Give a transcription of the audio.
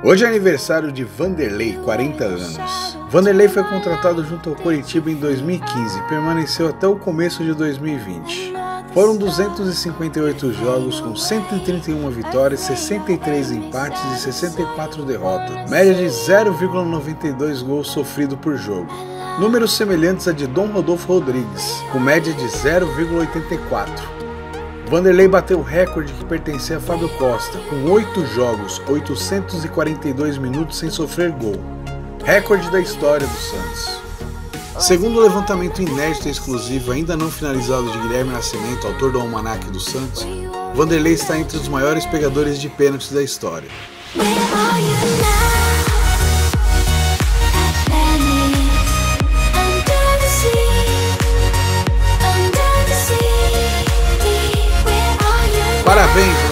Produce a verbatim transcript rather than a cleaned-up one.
Hoje é aniversário de Vanderlei, quarenta anos. Vanderlei foi contratado junto ao Coritiba em dois mil e quinze e permaneceu até o começo de dois mil e vinte. Foram duzentos e cinquenta e oito jogos com cento e trinta e uma vitórias, sessenta e três empates e sessenta e quatro derrotas, média de zero vírgula noventa e dois gols sofrido por jogo. Números semelhantes a de Dom Rodolfo Rodrigues, com média de zero vírgula oitenta e quatro. Vanderlei bateu o recorde que pertencia a Fábio Costa, com oito jogos, oitocentos e quarenta e dois minutos sem sofrer gol. Recorde da história do Santos. Segundo o levantamento inédito e exclusivo ainda não finalizado de Guilherme Nascimento, autor do Almanaque do Santos, Vanderlei está entre os maiores pegadores de pênaltis da história. Parabéns!